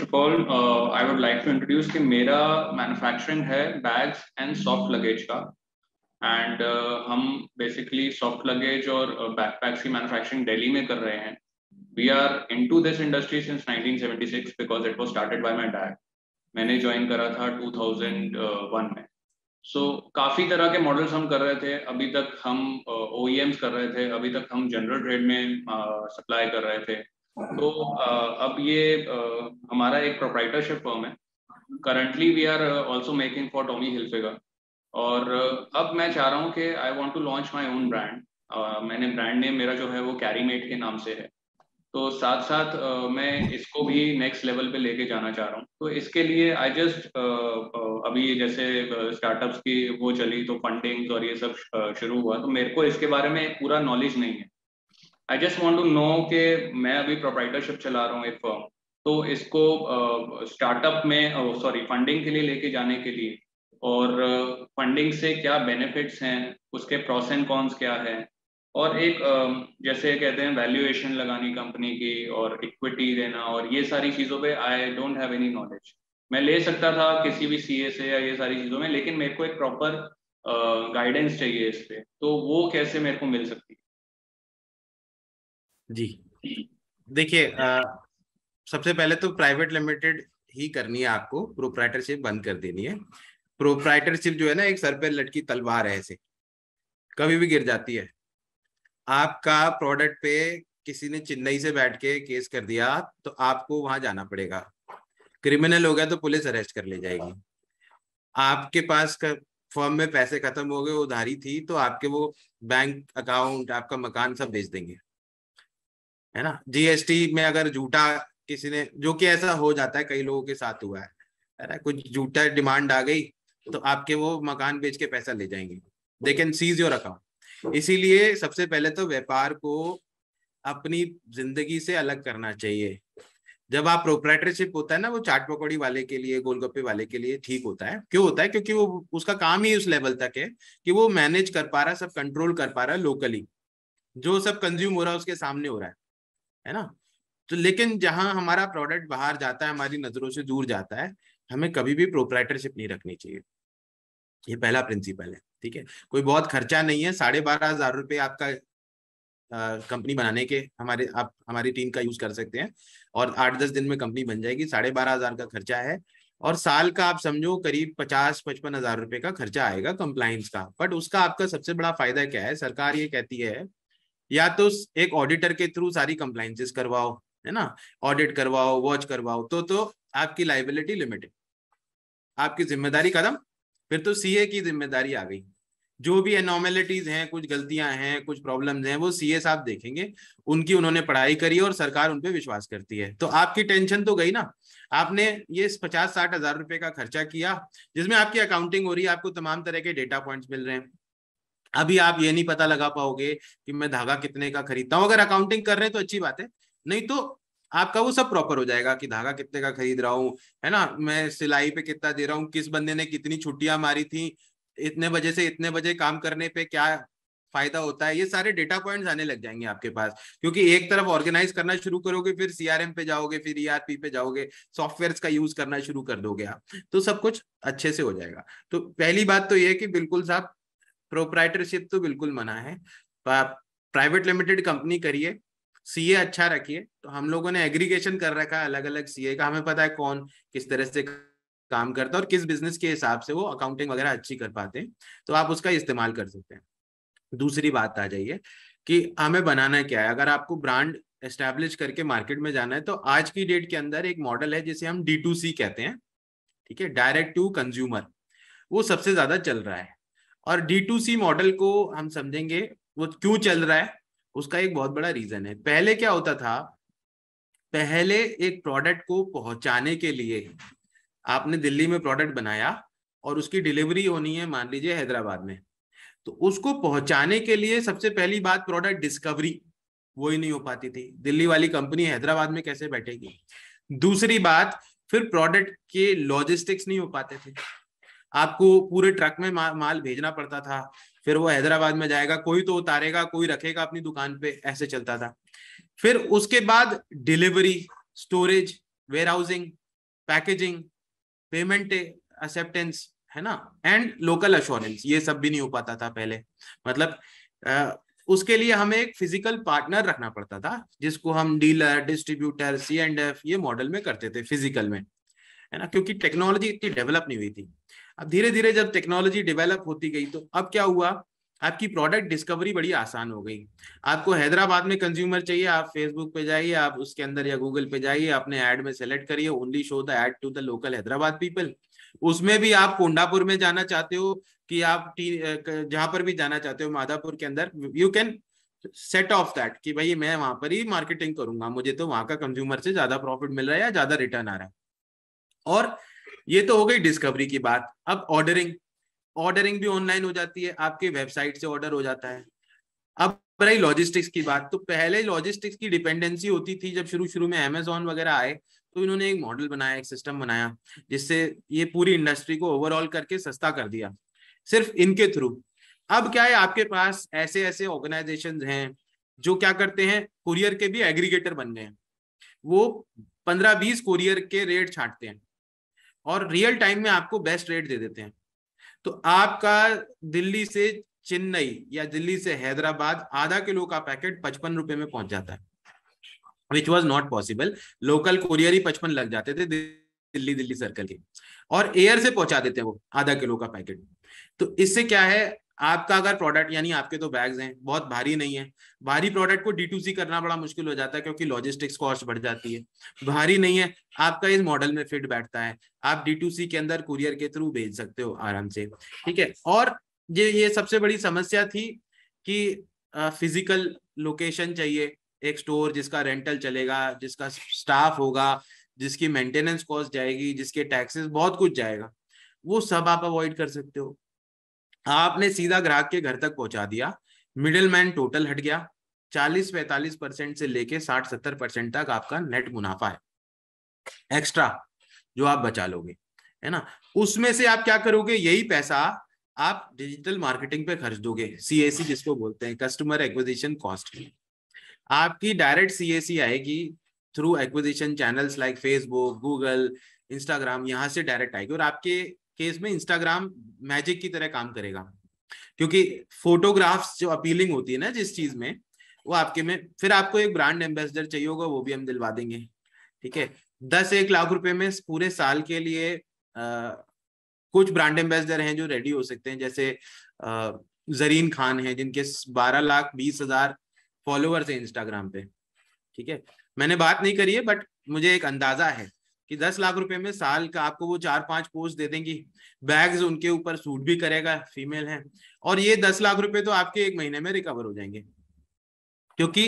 Of all I would like to introduce कि मेरा manufacturing है बैग्स एंड सॉफ्ट लगेज का। एंड हम बेसिकली सॉफ्ट लगेज और बैकपैक्स की मैन्युफैक्चरिंग दिल्ली में कर रहे हैं। We are into this industry since 1976 because it was started by my dad. मैंने ज्वाइन करा था 2001 में। काफ़ी तरह के मॉडल्स हम कर रहे थे। अभी तक हम OEMs कर रहे थे, अभी तक हम जनरल ट्रेड में सप्लाई कर रहे थे। अब ये हमारा एक प्रोप्राइटरशिप फर्म है। Currently we are also making for Tommy Hilfiger. और अब मैं चाह रहा हूँ कि I want to launch my own brand. मैंने ब्रांड नेम मेरा जो है वो कैरीमेट के नाम से है। तो साथ साथ मैं इसको भी नेक्स्ट लेवल पे लेके जाना चाह रहा हूँ। तो इसके लिए आई जस्ट अभी जैसे स्टार्टअप्स की वो चली तो फंडिंग और ये सब शुरू हुआ, तो मेरे को इसके बारे में पूरा नॉलेज नहीं है। I just want to know कि मैं अभी प्रोप्राइटरशिप चला रहा हूँ एक फर्म, तो इसको स्टार्टअप में सॉरी फंडिंग के लिए लेके जाने के लिए और फंडिंग से क्या बेनिफिट्स हैं, उसके प्रोस एंड कॉन्स क्या है, और एक जैसे कहते हैं वैल्यूएशन लगानी कंपनी की और इक्विटी देना और ये सारी चीज़ों पे I don't have any knowledge. मैं ले सकता था किसी भी CA से या ये सारी चीज़ों में, लेकिन मेरे को एक प्रॉपर गाइडेंस चाहिए इस पे, तो वो कैसे मेरे को मिल सकती जी देखिए, सबसे पहले तो प्राइवेट लिमिटेड ही करनी है, आपको प्रोप्राइटरशिप बंद कर देनी है। प्रोप्राइटरशिप जो है ना, एक सर पे लटकी तलवार है, ऐसे कभी भी गिर जाती है। आपका प्रोडक्ट पे किसी ने चेन्नई से बैठ के केस कर दिया तो आपको वहां जाना पड़ेगा। क्रिमिनल हो गया तो पुलिस अरेस्ट कर ले जाएगी। आपके पास फर्म में पैसे खत्म हो गए, उधारी थी, तो आपके वो बैंक अकाउंट, आपका मकान सब बेच देंगे, है ना। GST में अगर झूठा किसी ने, जो कि ऐसा हो जाता है, कई लोगों के साथ हुआ है ना, कुछ झूठा डिमांड आ गई तो आपके वो मकान बेच के पैसा ले जाएंगे। They can seize your account. इसीलिए सबसे पहले तो व्यापार को अपनी जिंदगी से अलग करना चाहिए। जब आप प्रोप्राइटरशिप होता है ना, वो चाट पकौड़ी वाले के लिए, गोलगप्पे वाले के लिए ठीक होता है। क्यों होता है? क्योंकि वो उसका काम ही उस लेवल तक है कि वो मैनेज कर पा रहा है, सब कंट्रोल कर पा रहा है लोकली, जो सब कंज्यूम हो रहा है उसके सामने हो रहा है ना। तो लेकिन जहां हमारा प्रोडक्ट बाहर जाता है, हमारी नजरों से दूर जाता है, हमें कभी भी प्रोप्राइटरशिप नहीं रखनी चाहिए। ये पहला प्रिंसिपल है, ठीक है। कोई बहुत खर्चा नहीं है, 12,500 आपका कंपनी बनाने के आप हमारी टीम का यूज कर सकते हैं और 8-10 दिन में कंपनी बन जाएगी। 12,500 का खर्चा है और साल का आप समझो करीब 50-55 हजार रुपए का खर्चा आएगा कंप्लाइंस का। बट उसका आपका सबसे बड़ा फायदा क्या है? सरकार ये कहती है या तो एक ऑडिटर के थ्रू सारी कंप्लाइंसेस करवाओ, है ना, ऑडिट करवाओ, वॉच करवाओ, तो आपकी लाइबिलिटी लिमिटेड, आपकी जिम्मेदारी खत्म। फिर तो CA की जिम्मेदारी आ गई। जो भी एनॉर्मेलिटीज हैं, कुछ गलतियां हैं, कुछ प्रॉब्लम्स हैं, वो CA साहब देखेंगे। उनकी उन्होंने पढ़ाई करी और सरकार उन पे विश्वास करती है, तो आपकी टेंशन तो गई ना। आपने ये 50-60 हजार रुपए का खर्चा किया, जिसमें आपकी अकाउंटिंग हो रही है, आपको तमाम तरह के डेटा पॉइंट्स मिल रहे हैं। अभी आप ये नहीं पता लगा पाओगे कि मैं धागा कितने का खरीदता हूँ। अगर अकाउंटिंग कर रहे हैं तो अच्छी बात है, नहीं तो आपका वो सब प्रॉपर हो जाएगा कि धागा कितने का खरीद रहा हूँ, है ना, मैं सिलाई पे कितना दे रहा हूँ, किस बंदे ने कितनी छुट्टियां मारी थी, इतने बजे से इतने बजे काम करने पे क्या फायदा होता है। ये सारे डेटा पॉइंट्स आने लग जाएंगे आपके पास, क्योंकि एक तरफ ऑर्गेनाइज करना शुरू करोगे, फिर CRM पे जाओगे, फिर ERP पे जाओगे, सॉफ्टवेयर का यूज करना शुरू कर दोगे आप, तो सब कुछ अच्छे से हो जाएगा। तो पहली बात तो ये कि बिल्कुल साहब, प्रोप्राइटरशिप तो बिल्कुल मना है। प्राइवेट लिमिटेड कंपनी करिए, CA अच्छा रखिए। तो हम लोगों ने एग्रीगेशन कर रखा है अलग अलग CA का, हमें पता है कौन किस तरह से काम करता है और किस बिजनेस के हिसाब से वो अकाउंटिंग वगैरह अच्छी कर पाते हैं, तो आप उसका इस्तेमाल कर सकते हैं। दूसरी बात आ जाइए कि हमें बनाना क्या है। अगर आपको ब्रांड एस्टैब्लिश करके मार्केट में जाना है, तो आज की डेट के अंदर एक मॉडल है जिसे हम D2C कहते हैं, ठीक है, डायरेक्ट टू कंज्यूमर। वो सबसे ज्यादा चल रहा है। और D2C मॉडल को हम समझेंगे वो क्यों चल रहा है। उसका एक बहुत बड़ा रीजन है। पहले क्या होता था, पहले एक प्रोडक्ट को पहुंचाने के लिए आपने दिल्ली में प्रोडक्ट बनाया और उसकी डिलीवरी होनी है मान लीजिए हैदराबाद में, तो उसको पहुंचाने के लिए सबसे पहली बात प्रोडक्ट डिस्कवरी वो ही नहीं हो पाती थी। दिल्ली वाली कंपनी हैदराबाद में कैसे बैठेगी? दूसरी बात, फिर प्रोडक्ट के लॉजिस्टिक्स नहीं हो पाते थे। आपको पूरे ट्रक में माल भेजना पड़ता था, फिर वो हैदराबाद में जाएगा, कोई तो उतारेगा, कोई रखेगा अपनी दुकान पे, ऐसे चलता था। फिर उसके बाद delivery, storage, warehousing, packaging, payment acceptance, है ना, एंड लोकल अश्योरेंस, ये सब भी नहीं हो पाता था पहले। मतलब उसके लिए हमें एक फिजिकल पार्टनर रखना पड़ता था, जिसको हम डीलर, डिस्ट्रीब्यूटर, C&F ये मॉडल में करते थे फिजिकल में, है ना, क्योंकि टेक्नोलॉजी इतनी डेवलप नहीं हुई थी। अब धीरे धीरे जब टेक्नोलॉजी डेवलप होती गई तो अब क्या हुआ, आपकी प्रोडक्ट डिस्कवरी बड़ी आसान हो गई। आपको हैदराबाद में कंज्यूमर चाहिए, आप फेसबुक पे जाइए, आप उसके अंदर या गूगल पे जाइए, अपने ऐड में सेलेक्ट करिए only show the ad to the local Hyderabad people. उसमें भी आप कोंडापुर में जाना चाहते हो कि आप जहां पर भी जाना चाहते हो माधापुर के अंदर, you can set off that कि भाई मैं वहां पर ही मार्केटिंग करूंगा, मुझे तो वहां का कंज्यूमर से ज्यादा प्रॉफिट मिल रहा है या ज्यादा रिटर्न आ रहा है। और ये तो हो गई डिस्कवरी की बात। अब ऑर्डरिंग भी ऑनलाइन हो जाती है, आपके वेबसाइट से ऑर्डर हो जाता है। अब रही लॉजिस्टिक्स की बात, तो पहले लॉजिस्टिक्स की डिपेंडेंसी होती थी, जब शुरू शुरू में अमेजोन वगैरह आए तो इन्होंने एक मॉडल बनाया, एक सिस्टम बनाया, जिससे ये पूरी इंडस्ट्री को ओवरऑल करके सस्ता कर दिया सिर्फ इनके थ्रू। अब क्या है, आपके पास ऐसे ऐसे ऑर्गेनाइजेशंस हैं जो क्या करते हैं, कुरियर के भी एग्रीगेटर बन गए हैं। वो 15-20 कुरियर के रेट छांटते हैं और रियल टाइम में आपको बेस्ट रेट दे देते हैं। तो आपका दिल्ली से चेन्नई या दिल्ली से हैदराबाद आधा किलो का पैकेट 55 रुपए में पहुंच जाता है, which was not possible. Local courier ही 55 लग जाते थे दिल्ली सर्कल के, और एयर से पहुंचा देते हैं वो आधा किलो का पैकेट। तो इससे क्या है, आपका अगर प्रोडक्ट, यानी आपके तो बैग्स हैं, बहुत भारी नहीं है, भारी प्रोडक्ट को D2C करना बड़ा मुश्किल हो जाता है क्योंकि लॉजिस्टिक्स कॉस्ट बढ़ जाती है। भारी नहीं है, आपका इस मॉडल में फिट बैठता है, आप D2C के अंदर कुरियर के थ्रू भेज सकते हो आराम से, ठीक है। और ये सबसे बड़ी समस्या थी कि फिजिकल लोकेशन चाहिए, एक स्टोर जिसका रेंटल चलेगा, जिसका स्टाफ होगा, जिसकी मेंटेनेंस कॉस्ट जाएगी, जिसके टैक्सेस, बहुत कुछ जाएगा। वो सब आप अवॉइड कर सकते हो। आपने सीधा ग्राहक के घर तक पहुंचा दिया, मिडिल मैन टोटल हट गया, 40-45% से लेके 60-70% तक आपका नेट मुनाफा है एक्स्ट्रा जो आप बचा लोगे, है ना। उसमें से आप क्या करोगे, यही पैसा आप डिजिटल मार्केटिंग पे खर्च दोगे, CAC जिसको बोलते हैं, कस्टमर एक्विजिशन कॉस्ट। आपकी डायरेक्ट CAC आएगी through acquisition channels like Facebook, Google, Instagram, यहां से डायरेक्ट आएगी। और आपके केस में इंस्टाग्राम मैजिक की तरह काम करेगा, क्योंकि फोटोग्राफ्स जो अपीलिंग होती है ना जिस चीज में, वो आपके में, फिर आपको एक ब्रांड एम्बेसडर चाहिए होगा, वो भी हम दिलवा देंगे, ठीक है। 10-1 लाख रुपए में पूरे साल के लिए कुछ ब्रांड एम्बेसडर हैं जो रेडी हो सकते हैं, जैसे जरीन खान है जिनके 12,20,000 फॉलोअर्स हैं इंस्टाग्राम पे, ठीक है। मैंने बात नहीं करी है बट मुझे एक अंदाजा है कि 10 लाख रुपए में साल का आपको वो 4-5 पोस्ट दे देंगी, बैग्स उनके ऊपर सूट भी करेगा, फीमेल है, और ये 10 लाख रुपए तो आपके एक महीने में रिकवर हो जाएंगे, क्योंकि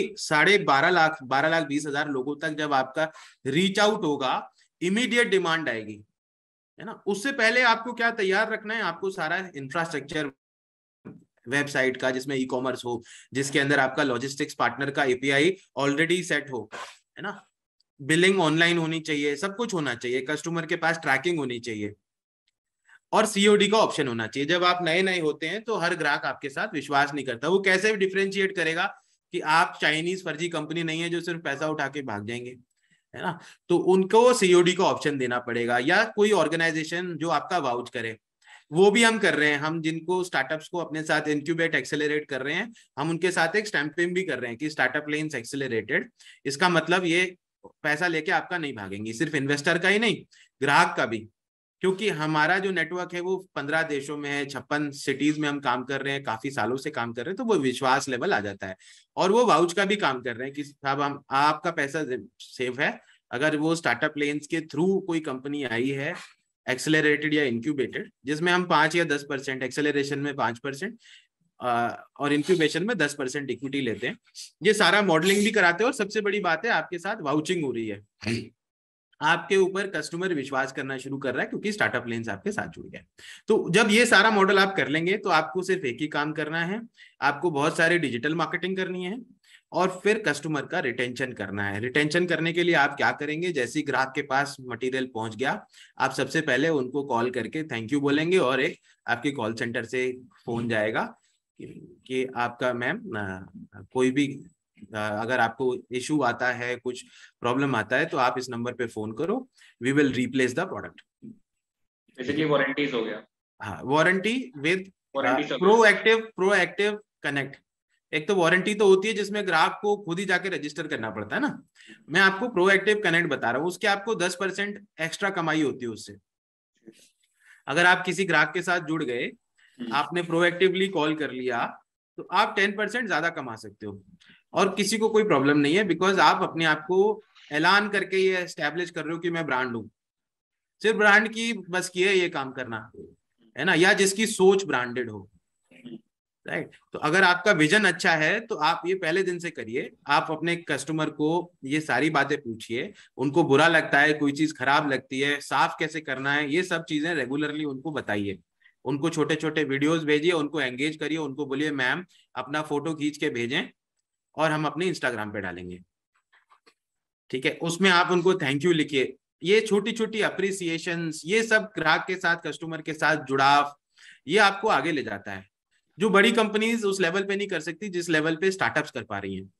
12,20,000 लोगों तक जब आपका रीच आउट होगा, इमीडिएट डिमांड आएगी, है ना। उससे पहले आपको क्या तैयार रखना है, आपको सारा इंफ्रास्ट्रक्चर वेबसाइट का, जिसमें ई-कॉमर्स हो, जिसके अंदर आपका लॉजिस्टिक्स पार्टनर का API ऑलरेडी सेट हो, है ना, बिलिंग ऑनलाइन होनी चाहिए, सब कुछ होना चाहिए, कस्टमर के पास ट्रैकिंग होनी चाहिए, और COD का ऑप्शन होना चाहिए। जब आप नए नए होते हैं तो हर ग्राहक आपके साथ विश्वास नहीं करता, वो कैसे डिफरेंशिएट करेगा कि आप चाइनीज फर्जी कंपनी नहीं है जो सिर्फ पैसा उठा के भाग जाएंगे, है ना। तो उनको COD का ऑप्शन देना पड़ेगा, या कोई ऑर्गेनाइजेशन जो आपका वाउच करे। वो भी हम कर रहे हैं, हम जिनको स्टार्टअप्स को अपने साथ इंक्यूबेट एक्सेलरेट कर रहे हैं, हम उनके साथ एक स्टैंपिंग भी कर रहे हैं कि स्टार्टअप लेन्स एक्सेलरेटेड। इसका मतलब ये पैसा लेके आपका नहीं भागेंगी, सिर्फ इन्वेस्टर का ही नहीं, ग्राहक का भी, क्योंकि हमारा जो नेटवर्क है वो 15 देशों में है, 56 सिटीज में हम काम कर रहे हैं, काफी सालों से काम कर रहे हैं, तो वो विश्वास लेवल आ जाता है। और वो वाउच का भी काम कर रहे हैं कि साहब हम, आपका पैसा सेफ है। अगर वो स्टार्टअप लेन्स के थ्रू कोई कंपनी आई है एक्सेलरेटेड या इंक्यूबेटेड, जिसमें हम 5 या 10%, एक्सेलरेशन में 5% और इंक्यूबेशन में 10% इक्विटी लेते हैं, ये सारा मॉडलिंग भी कराते हैं। और सबसे बड़ी बात है, आपके साथ वाउचिंग हो रही है, आपके ऊपर कस्टमर विश्वास करना शुरू कर रहा है क्योंकि स्टार्टअप लेन्स आपके साथ जुड़ गए। तो जब ये सारा मॉडल आप कर लेंगे तो आपको सिर्फ एक ही काम करना है, आपको बहुत सारी डिजिटल मार्केटिंग करनी है और फिर कस्टमर का रिटेंशन करना है। रिटेंशन करने के लिए आप क्या करेंगे, जैसे ही ग्राहक के पास मटेरियल पहुंच गया, आप सबसे पहले उनको कॉल करके थैंक यू बोलेंगे, और एक आपके कॉल सेंटर से फोन जाएगा कि आपका मैम कोई भी अगर आपको इशू आता है, कुछ प्रॉब्लम आता है, तो आप इस नंबर पे फोन करो, we will replace the product. Basically warranties हो गया। हाँ, warranty with warranty proactive connect. एक तो वारंटी तो होती है जिसमें ग्राहक को खुद ही जाके रजिस्टर करना पड़ता है ना, मैं आपको प्रोएक्टिव कनेक्ट बता रहा हूँ, उसके आपको 10% एक्स्ट्रा कमाई होती है उससे। अगर आप किसी ग्राहक के साथ जुड़ गए, आपने प्रोएक्टिवली कॉल कर लिया, तो आप 10% ज्यादा कमा सकते हो, और किसी को कोई प्रॉब्लम नहीं है, बिकॉज आप अपने आप को ऐलान करके ये एस्टेब्लिश कर रहे हो कि मैं ब्रांड हूँ। सिर्फ ब्रांड की बस की है ये काम करना, है ना, या जिसकी सोच ब्रांडेड हो, राइट। तो अगर आपका विजन अच्छा है तो आप ये पहले दिन से करिए, आप अपने कस्टमर को ये सारी बातें पूछिए, उनको बुरा लगता है, कोई चीज खराब लगती है, साफ कैसे करना है, ये सब चीजें रेगुलरली उनको बताइए, उनको छोटे छोटे वीडियोस भेजिए, उनको एंगेज करिए, उनको बोलिए मैम अपना फोटो खींच के भेजें और हम अपने इंस्टाग्राम पे डालेंगे, ठीक है, उसमें आप उनको थैंक यू लिखिए। ये छोटी छोटी अप्रिसिएशंस, ये सब ग्राहक के साथ, कस्टमर के साथ जुड़ाव, ये आपको आगे ले जाता है, जो बड़ी कंपनीज उस लेवल पे नहीं कर सकती जिस लेवल पे स्टार्टअप्स कर पा रही हैं।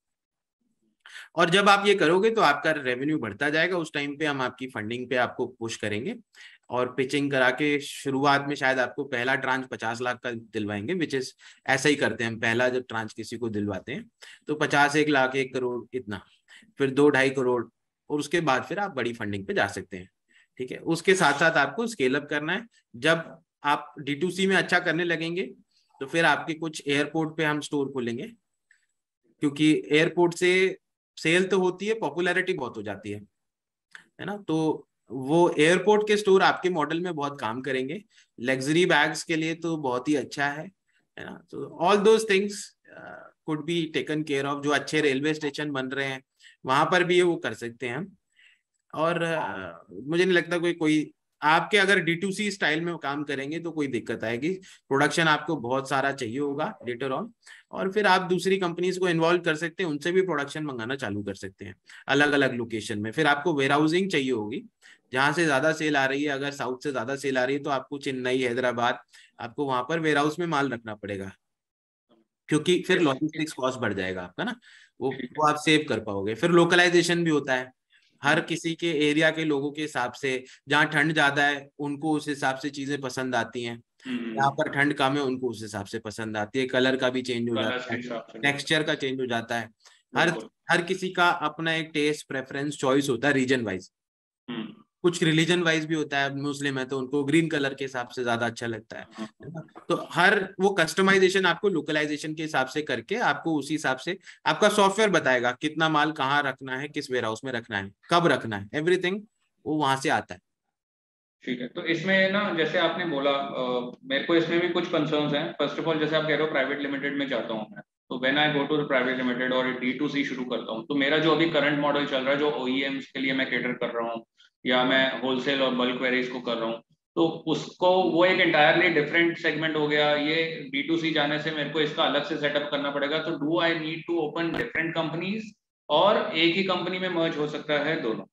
और जब आप ये करोगे तो आपका रेवेन्यू बढ़ता जाएगा, उस टाइम पे हम आपकी फंडिंग पे आपको पुश करेंगे, और पिचिंग करा के शुरुआत में शायद आपको पहला ट्रांच 50 लाख का दिलवाएंगे, विच इज ऐसा ही करते हैं, पहला जब ट्रांच किसी को दिलवाते हैं तो 50, 1 लाख, 1 करोड़ इतना, फिर 2-2.5 करोड़, और उसके बाद फिर आप बड़ी फंडिंग पे जा सकते हैं, ठीक है। उसके साथ साथ आपको स्केल अप करना है। जब आप D2C में अच्छा करने लगेंगे तो फिर आपके कुछ एयरपोर्ट पे हम स्टोर खोलेंगे, क्योंकि एयरपोर्ट से सेल तो होती है, पॉपुलैरिटी बहुत हो जाती है ना, तो वो एयरपोर्ट के स्टोर आपके मॉडल में बहुत काम करेंगे। लग्जरी बैग्स के लिए तो बहुत ही अच्छा है ना, तो all those things could be taken care of. जो अच्छे रेलवे स्टेशन बन रहे हैं वहां पर भी ये वो कर सकते हैं हम, और मुझे नहीं लगता कोई कोई आपके अगर D2C स्टाइल में काम करेंगे तो कोई दिक्कत आएगी। प्रोडक्शन आपको बहुत सारा चाहिए होगा लेटर ऑन, और फिर आप दूसरी कंपनीज को इन्वॉल्व कर सकते हैं, उनसे भी प्रोडक्शन मंगाना चालू कर सकते हैं अलग अलग लोकेशन में। फिर आपको वेयर हाउसिंग चाहिए होगी, जहां से ज्यादा सेल आ रही है, अगर साउथ से ज्यादा सेल आ रही है तो आपको चेन्नई, हैदराबाद, आपको वहां पर वेयर हाउस में माल रखना पड़ेगा, क्योंकि फिर लॉजिस्टिक्स कॉस्ट बढ़ जाएगा आपका ना, वो आप सेव कर पाओगे। फिर लोकलाइजेशन भी होता है, हर किसी के एरिया के लोगों के हिसाब से, जहाँ ठंड ज्यादा है उनको उस हिसाब से चीजें पसंद आती हैं, यहाँ पर ठंड कम है उनको उस हिसाब से पसंद आती है, कलर का भी चेंज हो जाता है, टेक्सचर का चेंज हो जाता है, हर हर किसी का अपना एक टेस्ट, प्रेफरेंस, चॉइस होता है रीजन वाइज। कुछ रिलीजन वाइज भी होता है, मुस्लिम है तो उनको ग्रीन कलर के हिसाब से ज्यादा अच्छा लगता है ना, तो हर वो कस्टमाइजेशन आपको लोकलाइजेशन के हिसाब से करके आपको उसी हिसाब से आपका सॉफ्टवेयर बताएगा कितना माल कहाँ रखना है, किस वेयर हाउस में रखना है, कब रखना है, एवरीथिंग वो वहां से आता है। ठीक है, तो इसमें ना जैसे आपने बोला, मेरे को इसमें भी कुछ कंसर्न्स हैं। फर्स्ट ऑफ ऑल जैसे आप कह रहे हो प्राइवेट लिमिटेड में जाता हूँ मैं, तो when I go to private limited और D2C शुरू करता हूँ, तो मेरा जो अभी करंट मॉडल चल रहा है, जो OEMs के लिए मैं कैटर कर रहा हूँ या मैं होलसेल और बल्क वेरीज को कर रहा हूँ, तो उसको वो एक एंटायरली डिफरेंट सेगमेंट हो गया। ये D2C जाने से मेरे को इसका अलग से सेटअप करना पड़ेगा, तो do I need to open different companies, और एक ही कंपनी में मर्ज हो सकता है दोनों?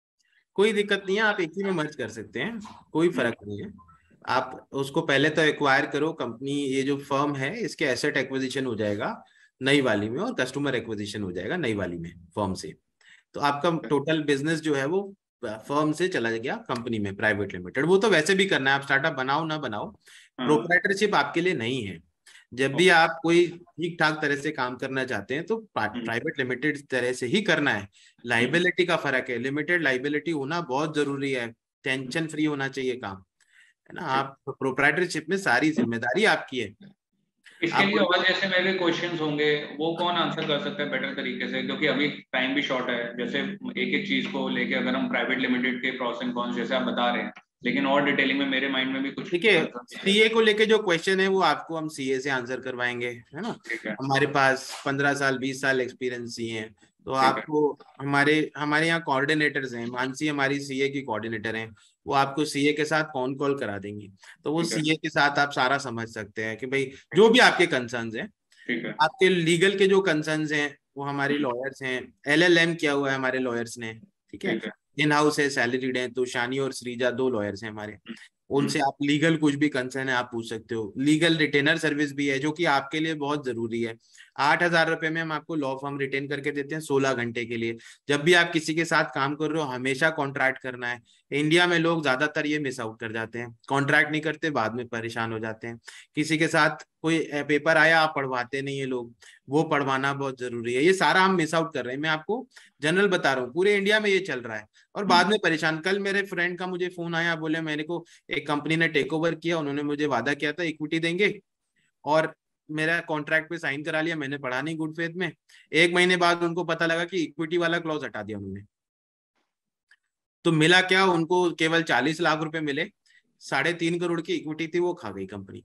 कोई दिक्कत नहीं है, आप एक ही में मर्ज कर सकते हैं, कोई फर्क नहीं है। आप उसको पहले तो एक्वायर करो कंपनी, ये जो फर्म है इसके एसेट एक्विजिशन हो जाएगा नई वाली में, और कस्टमर एक्विजिशन हो जाएगा नई वाली में फर्म से, तो आपका टोटल बिजनेस जो है वो फर्म से चला गया कंपनी में, प्राइवेट लिमिटेड। वो तो वैसे भी करना है, आप स्टार्टअप बनाओ ना बनाओ, प्रोप्राइटरशिप आपके लिए नहीं है। जब भी आप कोई ठीक ठाक तरह से काम करना चाहते हैं तो प्राइवेट लिमिटेड तरह से ही करना है। लाइबिलिटी का फर्क है, लिमिटेड लाइबिलिटी होना बहुत जरूरी है, टेंशन फ्री होना चाहिए काम, है ना। आप प्रोप्राइटरशिप में सारी जिम्मेदारी आपकी है। इसके लिए और जैसे मेरे क्वेश्चंस होंगे, वो कौन आंसर कर सकता है बेटर तरीके से, क्योंकि अभी टाइम भी शॉर्ट है। जैसे एक एक चीज को लेके अगर हम प्राइवेट लिमिटेड के प्रॉस एंड कॉन्स जैसे आप बता रहे हैं, लेकिन और डिटेलिंग में मेरे माइंड में भी कुछ ठीक है, सीए को लेके जो क्वेश्चन है वो आपको हम सीए से आंसर करवाएंगे, है ना। हमारे पास 15 साल 20 साल एक्सपीरियंस सीए हैं, तो आपको हमारे यहाँ कोऑर्डिनेटर्स हैं, मानसी हमारी सीए की कोऑर्डिनेटर हैं, वो आपको सीए के साथ फोन कॉल करा देंगी, तो वो सीए के साथ आप सारा समझ सकते हैं कि भाई जो भी आपके कंसर्न्स हैं, आपके लीगल के जो कंसर्न्स हैं वो हमारे लॉयर्स हैं, LLM किया हुआ है हमारे लॉयर्स ने, ठीक है, इन हाउस है, सैलरीड है, तो शानी और श्रीजा 2 लॉयर्स हैं हमारे, उनसे आप लीगल कुछ भी कंसर्न है आप पूछ सकते हो। लीगल रिटेनर सर्विस भी है जो कि आपके लिए बहुत जरूरी है। 8,000 रुपए में हम आपको लॉ फर्म रिटेन करके देते हैं 16 घंटे के लिए। जब भी आप किसी के साथ काम कर रहे हो हमेशा कॉन्ट्रैक्ट करना है। इंडिया में लोग ज्यादातर ये मिस आउट कर जाते हैं, कॉन्ट्रैक्ट नहीं करते, बाद में परेशान हो जाते हैं। किसी के साथ कोई पेपर आया, आप पढ़वाते नहीं है लोग, वो पढ़वाना बहुत जरूरी है। ये सारा हम मिस आउट कर रहे हैं। मैं आपको जनरल बता रहा हूँ, पूरे इंडिया में ये चल रहा है और बाद में परेशान। कल मेरे फ्रेंड का मुझे फोन आया, बोले मेरे को एक कंपनी ने टेक ओवर किया, उन्होंने मुझे वादा किया था इक्विटी देंगे और मेरा कॉन्ट्रैक्ट पे साइन करा लिया, मैंने पढ़ा नहीं गुड फेथ में। 1 महीने बाद उनको पता लगा कि इक्विटी वाला क्लॉज हटा दिया उन्होंने। तो मिला क्या, उनको केवल 40 लाख रुपए मिले, 3.5 करोड़ की इक्विटी थी, वो खा गई कंपनी।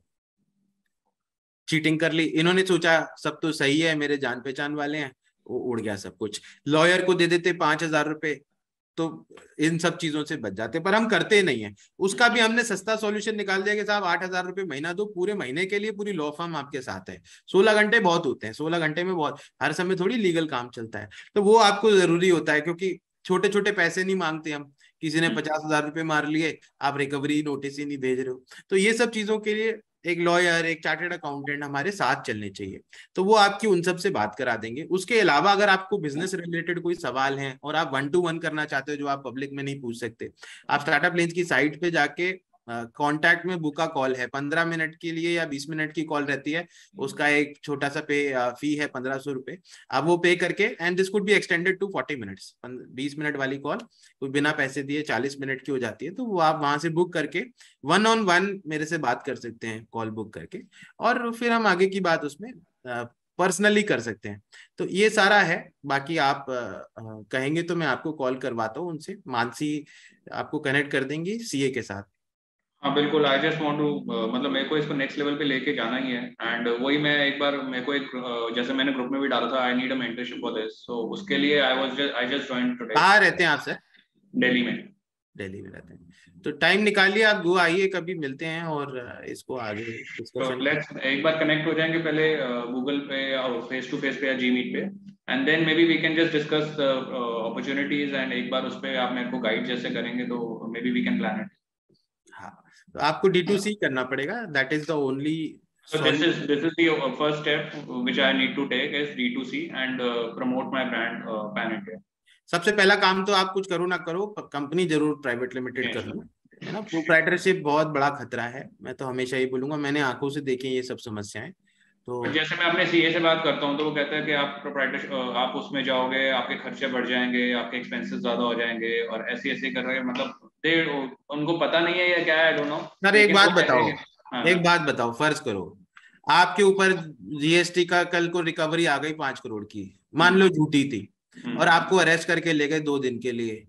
चीटिंग कर ली इन्होंने, सोचा सब तो सही है, मेरे जान पहचान वाले हैं, वो उड़ गया सब कुछ। लॉयर को दे देते 5,000 रुपए, तो इन सब चीजों से बच जाते, पर हम करते नहीं है। उसका भी हमने सस्ता सॉल्यूशन निकाल दिया कि साहब 8,000 रुपए महीना दो, पूरे महीने के लिए पूरी लॉ फर्म आपके साथ है। 16 घंटे बहुत होते हैं, 16 घंटे में बहुत, हर समय थोड़ी लीगल काम चलता है, तो वो आपको जरूरी होता है, क्योंकि छोटे छोटे पैसे नहीं मांगते हम। किसी ने 50,000 रुपए मार लिए, आप रिकवरी नोटिस ही नहीं भेज रहे हो। तो ये सब चीजों के लिए एक लॉयर, एक चार्टर्ड अकाउंटेंट हमारे साथ चलने चाहिए, तो वो आपकी उन सब से बात करा देंगे। उसके अलावा अगर आपको बिजनेस रिलेटेड कोई सवाल है और आप 1-to-1 करना चाहते हो, जो आप पब्लिक में नहीं पूछ सकते, आप स्टार्टअप लेंस की साइट पे जाके कांटेक्ट में बुक का कॉल है, 15 मिनट के लिए या 20 मिनट की कॉल रहती है। उसका एक छोटा सा फी है 1,500 रुपए, आप वो पे करके, and this could be extended to 40 minutes. 20 minute वाली कॉल कोई बिना पैसे दिए 40 मिनट की हो जाती है, तो वो आप वहां से बुक करके 1-on-1 मेरे से बात कर सकते हैं, कॉल बुक करके, और फिर हम आगे की बात उसमें पर्सनली कर सकते हैं। तो ये सारा है। बाकी आप कहेंगे तो मैं आपको कॉल करवाता हूँ उनसे, मानसी आपको कनेक्ट कर देंगी सीए के साथ। हाँ बिल्कुल, आई जस्ट वांट टू, मतलब मेरे को इसको नेक्स्ट लेवल पे लेके जाना ही है। एंड वही मैं एक बार, मेरे को एक जैसे मैंने ग्रुप में भी डाला था, I need a mentorship for this, so उसके लिए आई जस्ट जॉइंड टुडे। कहाँ रहते हैं आप सर? दिल्ली में। दिल्ली में रहते हैं, तो टाइम निकालिए, आप गो आइए, कभी मिलते हैं और इसको आगे तो डिस्कशन। लेट्स एक बार कनेक्ट हो जाएंगे पहले, गूगल पे या फेस टू फेस पे या जी मीट पे, and then maybe we can just discuss the opportunities, and एक बार उस पर आप मेरे को गाइड जैसे करेंगे तो maybe we can plan it. हाँ, तो आपको D2C करना पड़ेगा, that is the only So solution. this is the first step which I need to take is D2C and promote my brand pan India. सबसे पहला काम तो आप कुछ करो ना करो, कंपनी जरूर प्राइवेट लिमिटेड कर लो, है ना। प्रोप्राइटरशिप बहुत बड़ा खतरा है, मैं तो हमेशा ही बोलूंगा, मैंने आंखों से देखे ये सब समस्याएं। तो बट जैसे मैं अपने सीए से बात करता हूँ तो वो कहता है कि आप प्रोप्राइटर, आप उसमें जाओगे, आपके खर्चे बढ़ जाएंगे, आपके एक्सपेंसेस ज्यादा हो जाएंगे, और ऐसे ऐसे कर रहे हैं, मतलब दे उनको पता नहीं है या क्या है, आई डोंट नो, सर एक लेकिन बात वो ऐसे बताओ, ही। हाँ एक बात बताओ, फर्ज करो आपके ऊपर जीएसटी का कल को रिकवरी आ गई 5 करोड़ की, मान लो झूठी थी, और हम्म, आपको अरेस्ट करके ले गए 2 दिन के लिए,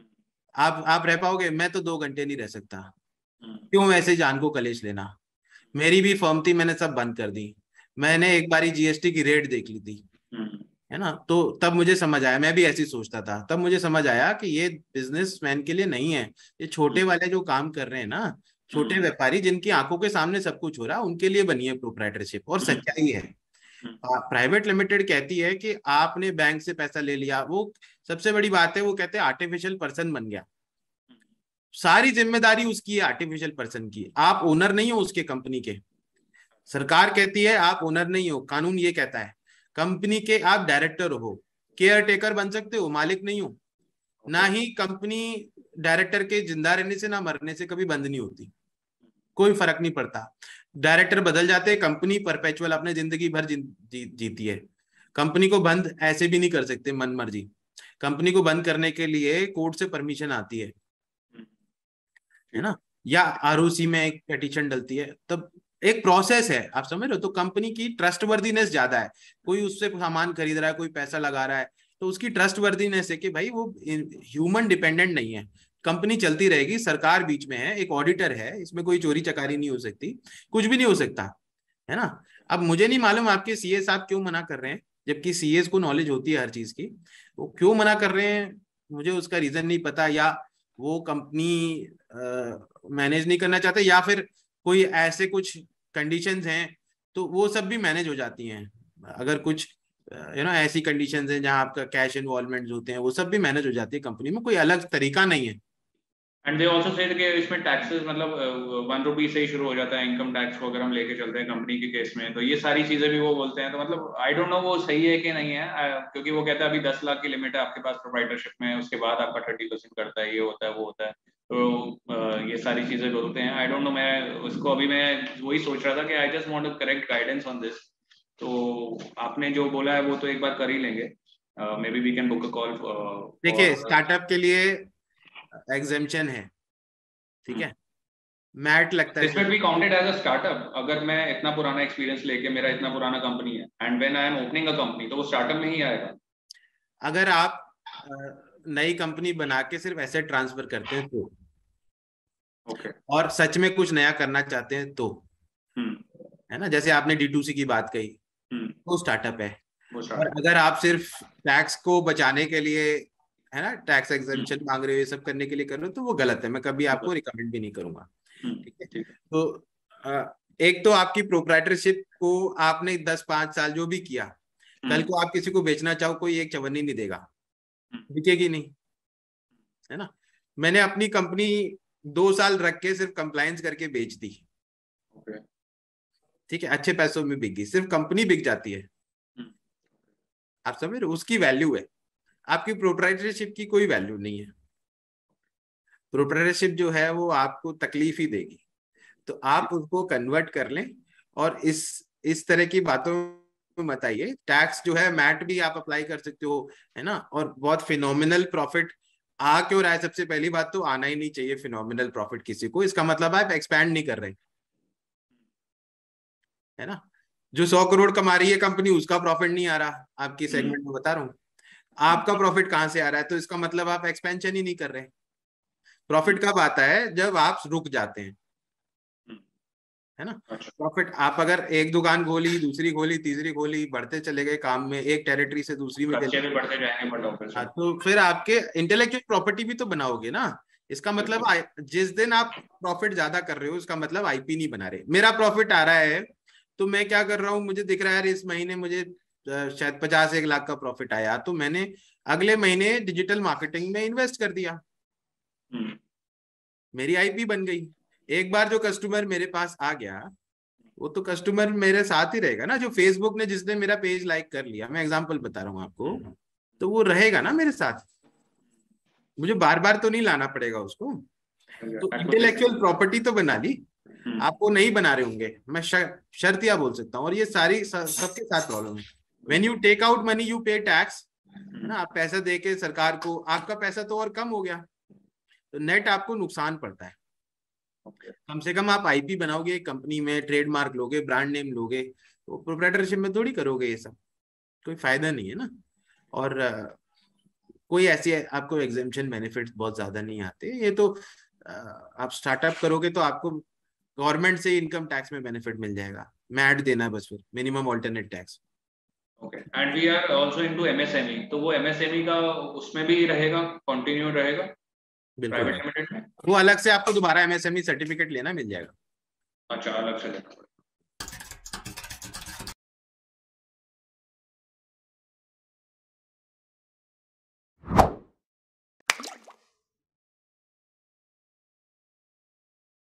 आप रह पाओगे? मैं तो 2 घंटे नहीं रह सकता। हम्म, क्यों ऐसे जान को कलेश लेना? मेरी भी फर्म थी, मैंने सब बंद कर दी। मैंने एक बारी जीएसटी की रेट देख ली थी, हम्म, है ना, तो तब मुझे समझ आया, मैं भी ऐसे ही सोचता था, तब मुझे समझ आया कि ये बिजनेसमैन के लिए नहीं है। ये छोटे वाले जो काम कर रहे हैं ना, छोटे हम्म, व्यापारी जिनकी आंखों के सामने सब कुछ हो रहा है, उनके लिए बनी है प्रोप्राइटरशिप, और हम्म, सच्चाई है। प्राइवेट लिमिटेड कहती है कि आपने बैंक से पैसा ले लिया, वो सबसे बड़ी बात है, वो कहते हैं आर्टिफिशियल पर्सन बन गया, सारी जिम्मेदारी उसकी है, आर्टिफिशियल पर्सन की, आप ओनर नहीं हो उसके कंपनी के। सरकार कहती है आप ओनर नहीं हो, कानून ये कहता है कंपनी के आप डायरेक्टर हो, केयर टेकर बन सकते हो, मालिक नहीं हो। ना ही कंपनी डायरेक्टर के जिंदा रहने से ना मरने से कभी बंद नहीं होती, कोई फर्क नहीं पड़ता। डायरेक्टर बदल जाते हैं, कंपनी परपेचुअल अपने जिंदगी भर जीती है। कंपनी को बंद ऐसे भी नहीं कर सकते मन मर्जी, कंपनी को बंद करने के लिए कोर्ट से परमिशन आती है ना, या आरओसी में एक पिटीशन डलती है, तब एक प्रोसेस है, आप समझ रहे हो। तो कंपनी की ट्रस्टवर्दीनेस ज्यादा है, कोई उससे सामान खरीद रहा है, कोई पैसा लगा रहा है, तो उसकी ट्रस्टवर्दीनेस है कि भाई वो ह्यूमन डिपेंडेंट नहीं है। कंपनी चलती रहेगी, सरकार बीच में है, एक ऑडिटर है, इसमें कोई चोरी चकारी नहीं हो सकती, कुछ भी नहीं हो सकता, है ना। अब मुझे नहीं मालूम आपके सीए साहब क्यों मना कर रहे हैं, जबकि सीए को नॉलेज होती है हर चीज की, वो क्यों मना कर रहे हैं, मुझे उसका रीजन नहीं पता। या वो कंपनी मैनेज नहीं करना चाहते, या फिर कोई ऐसे कुछ कंडीशंस हैं, तो वो सब भी मैनेज हो जाती हैं। अगर कुछ ऐसी कंडीशंस हैं जहां आपका कैश इन्वॉल्वमेंट होते हैं, वो सब भी मैनेज हो जाती है कंपनी में, कोई अलग तरीका नहीं है। एंड दे ऑल्सो से कि इसमें टैक्सेस मतलब 1 रुपी से ही शुरू हो जाता है इनकम टैक्स अगर हम लेके चलते हैं कंपनी के केस में, तो ये सारी चीजें भी वो बोलते हैं। तो मतलब आई डोंट नो वो सही है कि नहीं है, क्योंकि वो कहता है अभी 10 लाख की लिमिट है आपके पास प्रोप्राइटरशिप में, उसके बाद आपका 30% करता है, ये होता है वो होता है। तो ये सारी चीजें बोलते हैं। आई डोंट नो, मैं उसको अभी मैं वही सोच रहा था कि I just want to correct guidance on this. तो आपने जो बोला है वो तो एक बार कर ही लेंगे, maybe we can book a call देखिए फॉर। स्टार्टअप के लिए एग्जेम्पशन है, ठीक है, मैट लगता है this will be counted as a startup अगर मैं इतना पुराना एक्सपीरियंस लेके, मेरा इतना पुराना कंपनी है and when I am opening a company, तो वो स्टार्टअप में ही आएगा। अगर आप नई कंपनी बना के सिर्फ एसेट ट्रांसफर करते हैं तो, ओके। और सच में कुछ नया करना चाहते हैं तो, है ना, जैसे आपने D2C की बात कही, वो स्टार्टअप है। वो और स्टार्टअप। अगर आप सिर्फ टैक्स को बचाने के लिए, है ना, टैक्स एग्जेम्पशन मांग रहे हो, ये सब करने के लिए कर रहे हो, तो वो गलत है, मैं कभी आपको रिकमेंड भी नहीं करूंगा। ठीक है, ठीक है। तो एक तो आपकी प्रोप्राइटरशिप को आपने 10-5 साल जो भी किया, कल को आप किसी को बेचना चाहो, कोई एक चवन्नी नहीं देगा, बिकेगी नहीं, है ना। मैंने अपनी कंपनी 2 साल रख के सिर्फ कंप्लायंस करके बेच दी, ओके। ठीक है, अच्छे पैसों में बिक गई, सिर्फ कंपनी बिक जाती है, आप समझ रहे हो, उसकी वैल्यू है। आपकी प्रोप्राइटरशिप की कोई वैल्यू नहीं है। प्रोप्राइटरशिप जो है वो आपको तकलीफ ही देगी, तो आप उसको कन्वर्ट कर लें। और इस तरह की बातों में मत आइए। टैक्स जो है मैट भी आप अप्लाई कर सकते हो, है ना, और बहुत फिनोमिनल प्रॉफिट आ क्यों रहा है, सबसे पहली बात तो आना ही नहीं चाहिए फिनोमिनल प्रॉफिट किसी को, इसका मतलब आप एक्सपैंड नहीं कर रहे, है ना। जो 100 करोड़ कमा रही है कंपनी, उसका प्रॉफिट नहीं आ रहा, आपकी सेगमेंट में बता रहा हूँ, आपका प्रॉफिट कहाँ से आ रहा है, तो इसका मतलब आप एक्सपेंशन ही नहीं कर रहे। प्रॉफिट कब आता है, जब आप रुक जाते हैं, है ना। अच्छा। प्रॉफिट आप अगर एक दुकान खोली, दूसरी खोली, तीसरी खोली, बढ़ते चले गए काम में, एक टेरिटरी से दूसरी में खर्चे चले भी गए, बढ़ते जाएंगे बट ऑफिस हाँ, में। तो फिर आपके इंटेलेक्चुअल प्रॉपर्टी भी तो बनाओगे ना। इसका मतलब जिस दिन आप प्रॉफिट ज्यादा कर रहे हो, इसका मतलब IP नहीं बना रहे। मेरा प्रॉफिट आ रहा है तो मैं क्या कर रहा हूँ, मुझे दिख रहा है यार इस महीने मुझे शायद 50-1 लाख का प्रॉफिट आया, तो मैंने अगले महीने डिजिटल मार्केटिंग में इन्वेस्ट कर दिया, मेरी IP बन गई। एक बार जो कस्टमर मेरे पास आ गया, वो तो कस्टमर मेरे साथ ही रहेगा ना। जो फेसबुक ने जिसने मेरा पेज लाइक कर लिया, मैं एग्जांपल बता रहा हूँ आपको, तो वो रहेगा ना मेरे साथ, मुझे बार बार तो नहीं लाना पड़ेगा उसको। तो इंटेलेक्चुअल प्रॉपर्टी तो बना ली, आपको नहीं बना रहे होंगे, मैं शर्तिया बोल सकता हूँ। और ये सारी सबके साथ प्रॉब्लम है। When you take out money you pay tax, है ना, आप पैसा दे के सरकार को, आपका पैसा तो और कम हो गया, तो नेट आपको नुकसान पड़ता है। कम से कम आप IP बनाओगे कंपनी में, ट्रेडमार्क लोगे, ब्रांड नेम लोगे, तो प्रोप्राइटरशिप में थोड़ी करोगे ये सब, कोई फायदा नहीं है ना। और कोई ऐसी आपको एग्जेम्पशन बेनिफिट्स बहुत ज्यादा नहीं आते, ये तो आप स्टार्टअप करोगे तो आपको गवर्नमेंट से इनकम टैक्स में बेनिफिट मिल जाएगा, मैट देना है बस, फिर minimum alternate tax. Okay. And we are also into MSME, तो वो MSME का उसमें भी रहेगा, कंटिन्यू रहेगा बिल्कुल प्राइवेट नहीं, लिमिटेड में। वो अलग से आपको दोबारा MSME सर्टिफिकेट लेना मिल जाएगा। अच्छा, अलग से लेना पड़ेगा।